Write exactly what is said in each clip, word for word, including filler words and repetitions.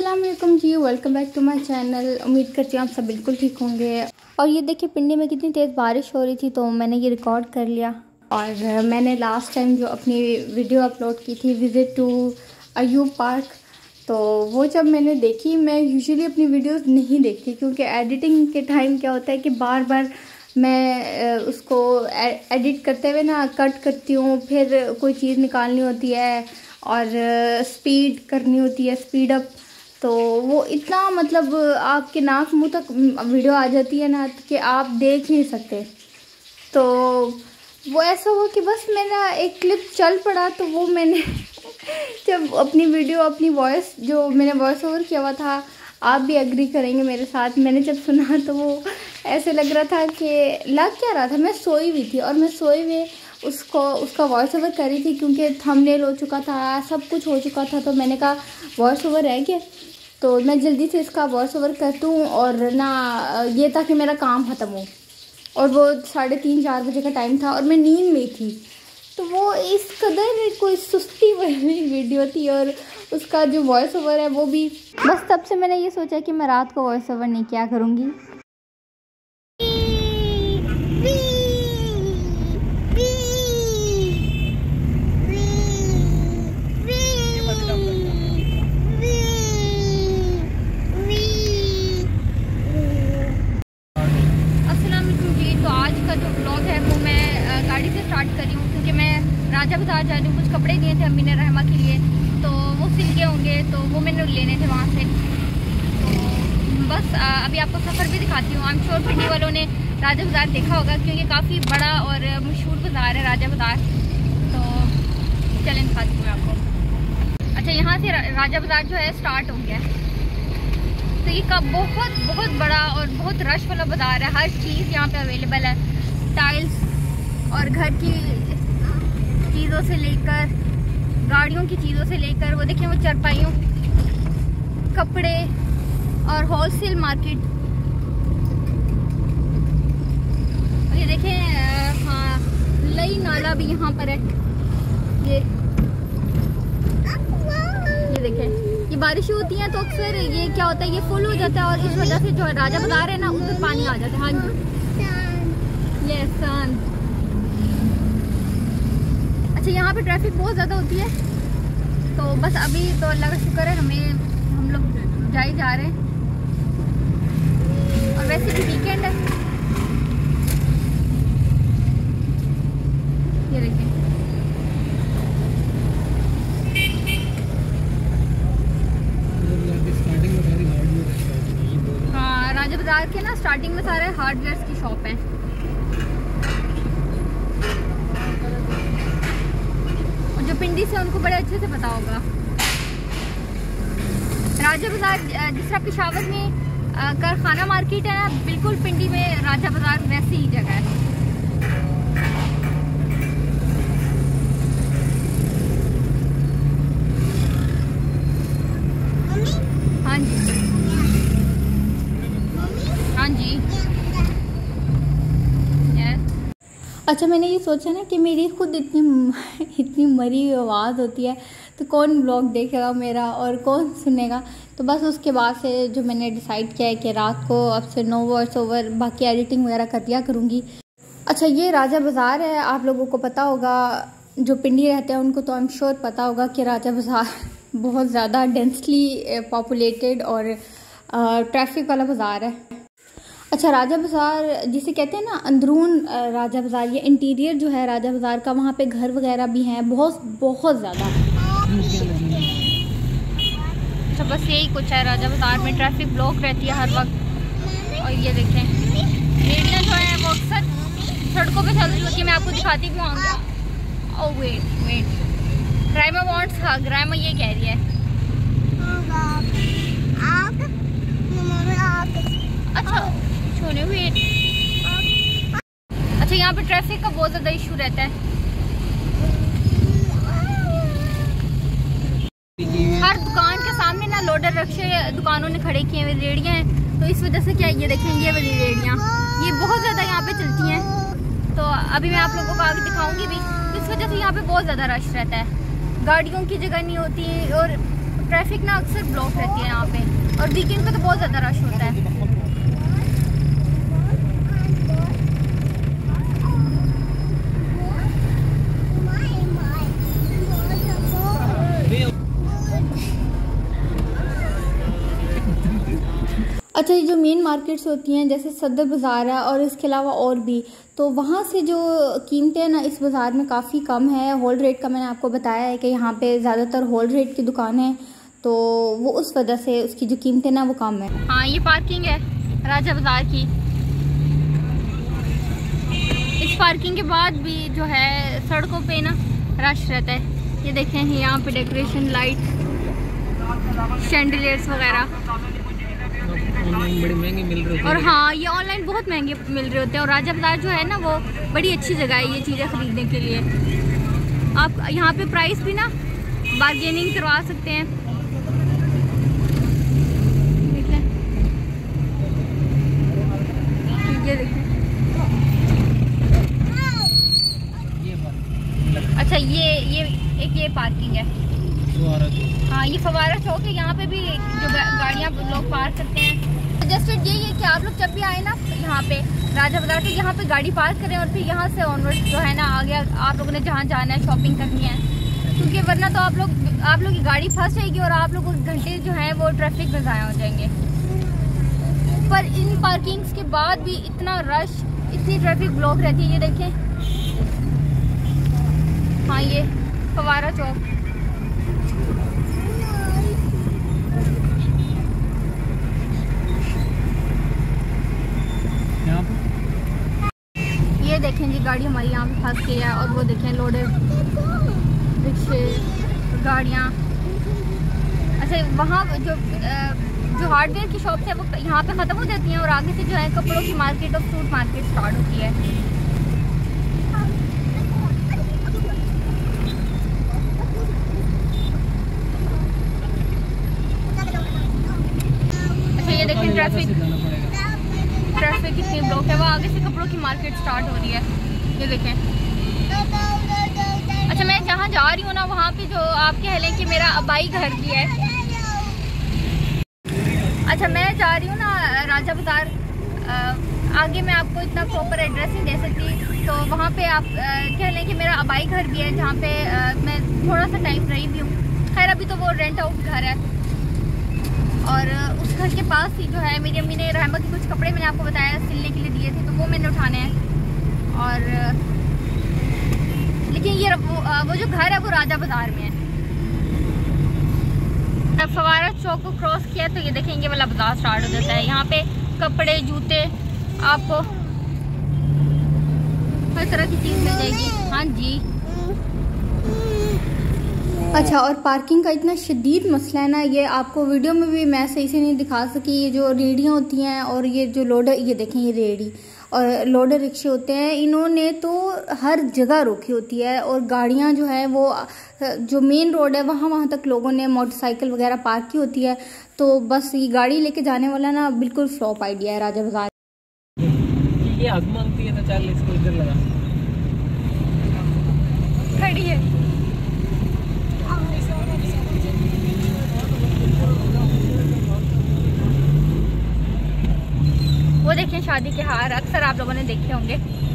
अस्सलाम वालेकुम जी, welcome back to my channel. उम्मीद करती हूँ आप सब बिल्कुल ठीक होंगे। और ये देखिए पिंडी में कितनी तेज़ बारिश हो रही थी तो मैंने ये रिकॉर्ड कर लिया। और मैंने लास्ट टाइम जो अपनी वीडियो अपलोड की थी विज़िट टू अयूब पार्क, तो वो जब मैंने देखी, मैं यूजुअली अपनी वीडियोस नहीं देखती क्योंकि एडिटिंग के टाइम क्या होता है कि बार बार मैं उसको एडिट करते हुए ना कट करती हूँ, फिर कोई चीज़ निकालनी होती है और स्पीड करनी होती है, स्पीड अप, तो वो इतना मतलब आपके नाक मुंह तक वीडियो आ जाती है ना कि आप देख नहीं सकते। तो वो ऐसा हुआ कि बस मेरा एक क्लिप चल पड़ा, तो वो मैंने जब अपनी वीडियो अपनी वॉइस जो मैंने वॉइस ओवर किया हुआ था, आप भी एग्री करेंगे मेरे साथ, मैंने जब सुना तो वो ऐसे लग रहा था कि लग क्या रहा था, मैं सोई हुई थी और मैं सोई हुई उसको उसका वॉइस ओवर कर रही थी क्योंकि थंबनेल हो चुका था, सब कुछ हो चुका था। तो मैंने कहा वॉइस ओवर रह गया तो मैं जल्दी से इसका वॉइस ओवर कर दूँ और ना ये ताकि मेरा काम ख़त्म हो। और वो साढ़े तीन चार बजे का टाइम था और मैं नींद में थी, तो वो इस कदर कोई सुस्ती वाली वीडियो थी और उसका जो वॉइस ओवर है वो भी, बस तब से मैंने ये सोचा कि मैं रात को वॉइस ओवर नहीं किया करूँगी। गाड़ी से स्टार्ट कर रही हूँ क्योंकि मैं राजा बाजार जा रही हूँ। कुछ कपड़े दिए थे अम्मी ने रहमा के लिए, तो वो सिल के होंगे, तो वो मैंने लेने थे वहाँ से। तो बस आ, अभी आपको सफ़र भी दिखाती हूँ। आई एम श्योर पिंडी वालों ने राजा बाजार देखा होगा क्योंकि काफ़ी बड़ा और मशहूर बाज़ार है राजा बाजार। तो चलें दिखाती हूँ आपको। अच्छा, यहाँ से राजा बाजार जो है स्टार्ट हो गया, तो ये का बहुत बहुत बड़ा और बहुत रश वाला बाज़ार है। हर चीज़ यहाँ पे अवेलेबल है, टाइल्स और घर की चीज़ों से लेकर गाड़ियों की चीज़ों से लेकर, वो देखिए वो चारपाइयों, कपड़े और होलसेल मार्केट। और ये देखें, हाँ, लई नाला भी यहाँ पर है। ये ये देखें, ये बारिश होती है तो अक्सर ये क्या होता है, ये फुल हो जाता है और इस वजह से जो राजा बाजार है ना उधर पानी आ जाता है। हाँ जी, ये सन। अच्छा, यहाँ पे ट्रैफिक बहुत ज़्यादा होती है, तो बस अभी तो अल्लाह का शुक्र है हमें हम लोग जा ही जा रहे हैं। और वैसे भी वीकेंड है। ये देखिए, हाँ, राजा बाजार के ना स्टार्टिंग में सारे हार्डवेयर की शॉप है। जो पिंडी से उनको बड़े अच्छे से पता होगा। राजा बाजार जिस तरह पेशावर में कारखाना मार्केट है ना, बिल्कुल पिंडी में राजा बाजार वैसी ही जगह है। हाँ जी, हाँ जी। अच्छा, मैंने ये सोचा ना कि मेरी खुद इतनी इतनी मरी आवाज़ होती है तो कौन ब्लॉग देखेगा मेरा और कौन सुनेगा। तो बस उसके बाद से जो मैंने डिसाइड किया है कि रात को अब से नो वॉइस ओवर, बाकी एडिटिंग वगैरह कर दिया करूँगी। अच्छा, ये राजा बाज़ार है, आप लोगों को पता होगा, जो पिंडी रहते हैं उनको तो आई एम श्योर पता होगा कि राजा बाज़ार बहुत ज़्यादा डेंसली पॉपुलेटेड और ट्रैफिक वाला बाज़ार है। अच्छा, राजा बाज़ार जिसे कहते हैं ना अंदरून राजा बाज़ार, ये इंटीरियर जो है राजा बाज़ार का, वहाँ पे घर वगैरह भी हैं बहुत बहुत ज़्यादा। अच्छा, बस यही कुछ है राजा बाज़ार में। ट्रैफिक ब्लॉक रहती है हर वक्त। और ये देखें, रेडियाँ जो है वो अक्सर सड़कों पे चल रही होती है। मैं आपको दिखाती भी हूँ। Oh wait wait, Graima wants hug. Graima ये कह रही है। अच्छा, छोने वेट। अच्छा, यहाँ पे ट्रैफिक का बहुत ज़्यादा इशू रहता है। हर दुकान के सामने ना लोडर रक्शे दुकानों ने खड़े किए हुए रेड़ियाँ हैं, तो इस वजह से क्या, ये देखें ये वाली रेड़ियाँ, ये बहुत ज़्यादा यहाँ पे चलती हैं। तो अभी मैं आप लोगों को आगे दिखाऊंगी भी। इस वजह से यहाँ पे बहुत ज़्यादा रश रहता है, गाड़ियों की जगह नहीं होती और ट्रैफिक ना अक्सर ब्लॉक रहती है यहाँ पे, और वीकेंड पे तो बहुत ज़्यादा रश होता है। अच्छा, ये जो मेन मार्केट्स होती हैं जैसे सदर बाज़ार है और इसके अलावा और भी, तो वहाँ से जो कीमतें हैं ना इस बाज़ार में काफ़ी कम है। होल रेट का मैंने आपको बताया है कि यहाँ पे ज़्यादातर होल रेट की दुकान है, तो वो उस वजह से उसकी जो कीमतें ना वो कम है। हाँ, ये पार्किंग है राजा बाज़ार की। इस पार्किंग के बाद भी जो है सड़कों पे ना रश रहता है। ये देखें यहाँ पे डेकोरेशन, लाइट, शैंडिलियर्स वगैरह बड़े महंगे मिल रहे होते हैं। और हाँ, ये ऑनलाइन बहुत महंगे मिल रहे होते हैं। और राजा बाज़ार जो है ना वो बड़ी अच्छी जगह है ये चीज़ें ख़रीदने के लिए। आप यहाँ पे प्राइस भी ना बार्गेनिंग करवा सकते हैं। देखें, ये देखें। अच्छा, ये ये एक ये पार्किंग है। हाँ, ये फवारा चौक है। यहाँ पे भी जो गाड़ियाँ लोग पार्क करते हैं। जस्ट यही है कि आप लोग जब भी आए ना यहाँ पे राजा बाज़ार के, यहाँ पे गाड़ी पार्क करें और फिर यहाँ से ऑनवर्ड जो है ना आगे आप लोगों ने जहाँ जाना है, शॉपिंग करनी है, क्योंकि वरना तो आप लोग आप लोग की गाड़ी फंस जाएगी और आप लोगों के घंटे जो है वो ट्रैफिक में ज़ाया हो जाएंगे। पर इन पार्किंग्स के बाद भी इतना रश, इतनी ट्रैफिक ब्लॉक रहती है। ये देखें, हाँ ये फवारा चौक। ये देखें जी, गाड़ी हमारी यहाँ पे फंस गई है। और वो देखें लोडेड रिक्शे, गाड़ियाँ। अच्छा, वहाँ जो जो हार्डवेयर की शॉप्स है वो यहाँ पे ख़त्म हो जाती हैं और आगे से जो है कपड़ों की मार्केट और फ्रूट मार्केट स्टार्ट होती है। अच्छा, ये देखें ट्रैफिक ट्रैफिक कितनी ब्लॉक है। वो आगे से कपड़ों की मार्केट स्टार्ट हो रही है। ये देखें। अच्छा, मैं जहाँ जा रही हूँ ना वहाँ पे जो आप कह लें कि मेरा अबाई घर भी है। अच्छा, मैं जा रही हूँ ना राजा बाज़ार, आगे मैं आपको इतना प्रॉपर एड्रेस नहीं दे सकती, तो वहाँ पे आप कह लें कि मेरा अबाई घर भी है जहाँ पे आ, मैं थोड़ा सा टाइम रही भी हूँ। खैर अभी तो वो रेंट आउट घर है। और उस घर के पास ही जो है मेरी अम्मी ने रहमा के कुछ कपड़े मैंने आपको बताया सिलने के लिए दिए थे, तो वो मैंने उठाने हैं। और लेकिन ये वो, वो जो घर है वो राजा बाज़ार में है। अब फवारा चौक को क्रॉस किया तो ये देखेंगे वाला बाज़ार स्टार्ट हो जाता है। यहाँ पे कपड़े, जूते, आपको हर तरह की चीज़ मिल जाएगी। हाँ जी। अच्छा, और पार्किंग का इतना शदीद मसला है ना, ये आपको वीडियो में भी मैं सही से नहीं दिखा सकी। ये जो रेडियाँ होती हैं और ये जो लोडर, ये देखें ये रेडी और लोडर रिक्शे होते हैं, इन्होंने तो हर जगह रोकी होती है। और गाड़ियाँ जो है वो जो मेन रोड है वहाँ वहाँ तक लोगों ने मोटरसाइकिल वगैरह पार्क की होती है। तो बस ये गाड़ी लेके जाने वाला ना बिल्कुल फ्लॉप आइडिया है राजा बाज़ार। ये हक मांगती है तो चल इसको इधर लगा, खड़ी है। वो देखें शादी के हार, अक्सर आप लोगों ने देखे होंगे।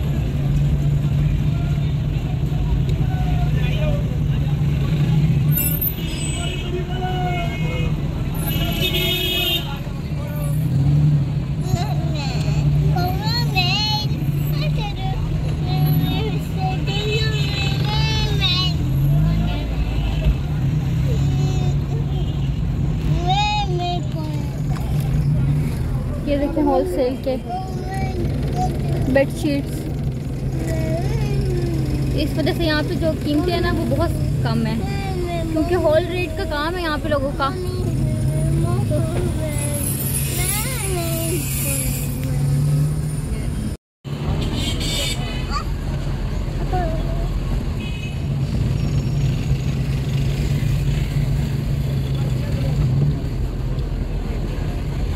ये देखें होलसेल के बेडशीट्स। इस वजह से यहाँ पे जो कीमतें हैं ना वो बहुत कम है, क्योंकि होल रेट का काम है यहाँ पे लोगों का।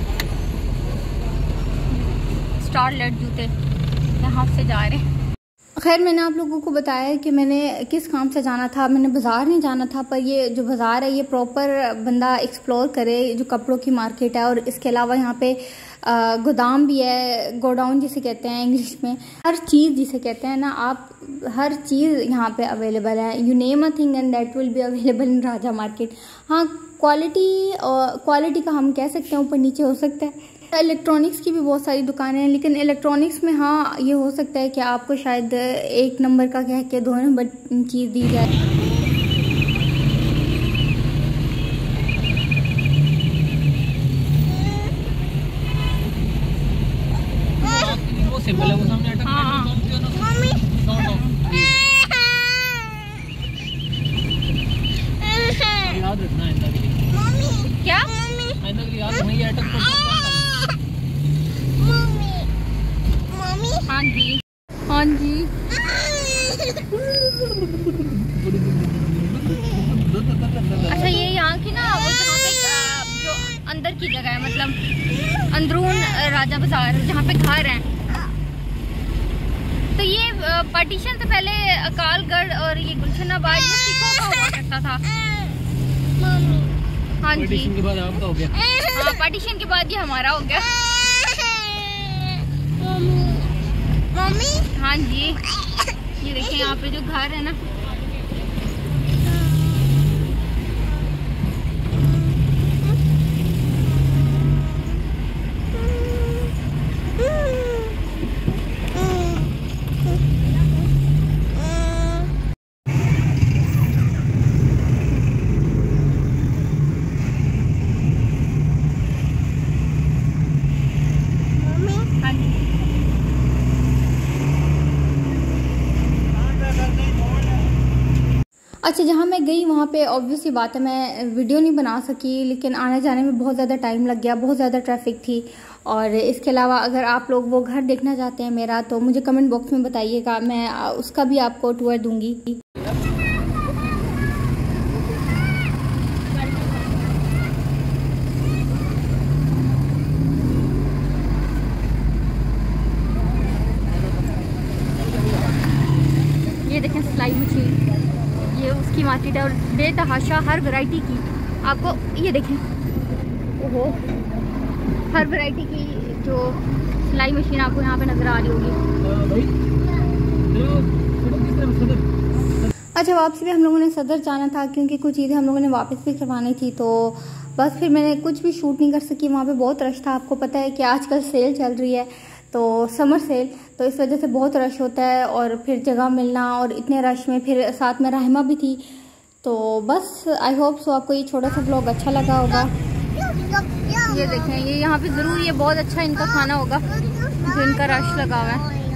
स्टारलेट जूते यहाँ से जा रहे हैं। खैर मैंने आप लोगों को बताया कि मैंने किस काम से जाना था। मैंने बाज़ार नहीं जाना था, पर ये जो बाज़ार है ये प्रॉपर बंदा एक्सप्लोर करे, जो कपड़ों की मार्केट है। और इसके अलावा यहाँ पे गोदाम भी है, गोडाउन जिसे कहते हैं इंग्लिश में। हर चीज़ जिसे कहते हैं ना, आप हर चीज़ यहाँ पे अवेलेबल है। You name a thing and that will be available in Raja market. हाँ, क्वालिटी क्वालिटी का हम कह सकते हैं ऊपर नीचे हो सकता है। इलेक्ट्रॉनिक्स की भी बहुत सारी दुकानें हैं, लेकिन इलेक्ट्रॉनिक्स में हाँ ये हो सकता है कि आपको शायद एक नंबर का कह के दो नंबर चीज़ दी जाए। वो सिंबल है, वो सामने अटक हाँ मम्मी याद रखना है आइंदा के लिए। मम्मी क्या आइंदा के लिए याद रखना, ये अटक को हाँ जी हाँ जी। अच्छा, ये यहाँ की ना वो जहाँ पे जो अंदर की जगह है, मतलब अंदरून राजा बाजार जहाँ पे घर हैं, तो ये पार्टीशन से पहले अकालगढ़ और ये गुलशनाबाद ये सिखों का हुआ करता था। हाँ जी, पार्टीशन के बाद आपका हो गया। हाँ, पार्टीशन के बाद ये हमारा हो गया। मम्मी हाँ जी, ये देखिए यहाँ पे जो घर है ना, अच्छा जहाँ मैं गई वहाँ पे ऑब्वियसली बात है मैं वीडियो नहीं बना सकी, लेकिन आने जाने में बहुत ज़्यादा टाइम लग गया, बहुत ज़्यादा ट्रैफिक थी। और इसके अलावा अगर आप लोग वो घर देखना चाहते हैं मेरा, तो मुझे कमेंट बॉक्स में बताइएगा, मैं उसका भी आपको टूर दूँगी। ये देखें सिलाई मशीन, ये उसकी मार्केट है और बेतहाशा हर वैरायटी की आपको, ये देखें ओहो, हर वैरायटी की जो सिलाई मशीन आपको यहाँ पे नज़र आ रही होगी। अच्छा, वापसी में हम लोगों ने सदर जाना था क्योंकि कुछ चीज़ें हम लोगों ने वापस भी करवानी थी, तो बस फिर मैंने कुछ भी शूट नहीं कर सकी। वहाँ पे बहुत रश था, आपको पता है कि आजकल सेल चल रही है, तो समर सेल, तो इस वजह से बहुत रश होता है और फिर जगह मिलना, और इतने रश में फिर साथ में रहमा भी थी। तो बस आई होप सो आपको ये छोटा सा ब्लॉग अच्छा लगा होगा। ये देखें, ये यहाँ पे ज़रूर ये बहुत अच्छा इनका खाना होगा जो इनका रश लगा हुआ है।